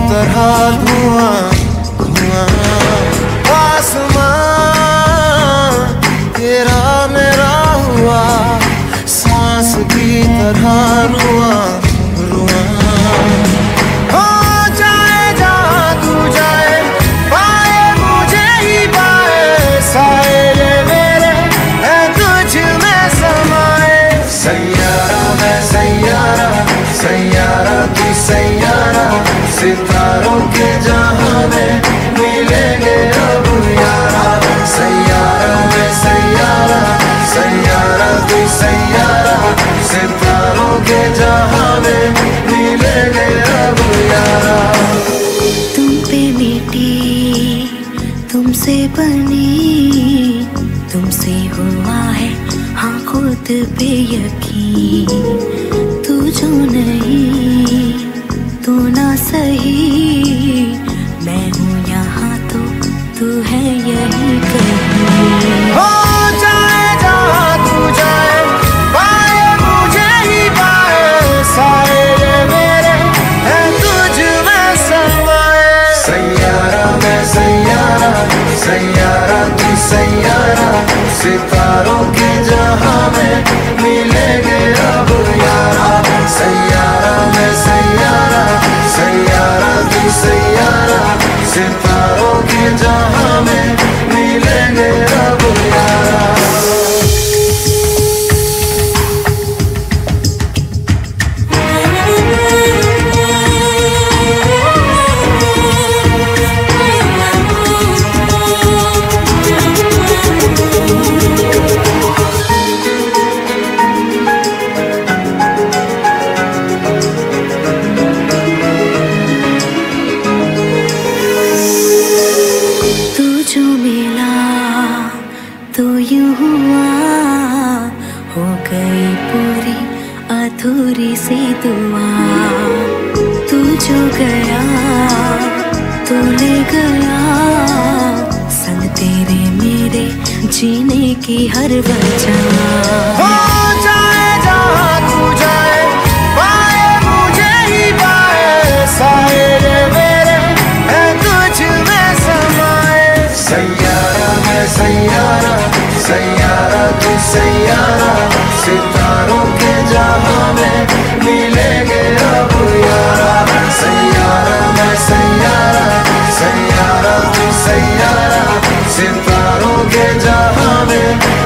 तरह धुआं धुआं। आसमां तेरा मेरा हुआ, सांस की तरह रुआं रुआं। हो जाए जहाँ तू जाए, पाए मुझे ही पाए, साए ये मेरे हैं तुझ में समाए। सैयारा मैं सैयारा, सैयारा तू सैयारा, सितारों के जहां में मिलेंगे अब यारा। सैयारा मैं सैयारा, सैयारा तू सैयारा, सितारों के जहां में मिलेंगे अब यारा। तुम पे मिटी, तुमसे बनी, तुमसे हुआ है हाँ खुद पे यकीन। तू जो नहीं तू ना सही, मैं हूँ यहाँ तो तू है यही कहीं। हो जाए जहाँ तू जाए, पाए मुझे ही पाए, साए ये मेरे हैं तुझ में समाए। सैयारा मैं सैयारा, सैयारा तू सैयारा, सितारों के जहां में मिलेंगे अब यारा। सैयारा मैं सैयारा, सैयारा तू सैयारा, सितारों के जहां में मिलेंगे अब यारा। जो मिला तो यूं हुआ, हो गई पूरी अधूरी सी दुआ। तू जो गया तो ले गया, संग तेरे मेरे जीने की हर वजह। हो जाए जहाँ तू जाए, पाए मुझे ही पाए, साए ये मेरे हैं तुझ में समाए। सैयारा मैं सैयारा, सैयारा तू सैयारा, सितारों के जहां में मिलेंगे अब यारा। सैयारा मैं सैयारा, सैयारा तू सैयारा, सितारों के जहां में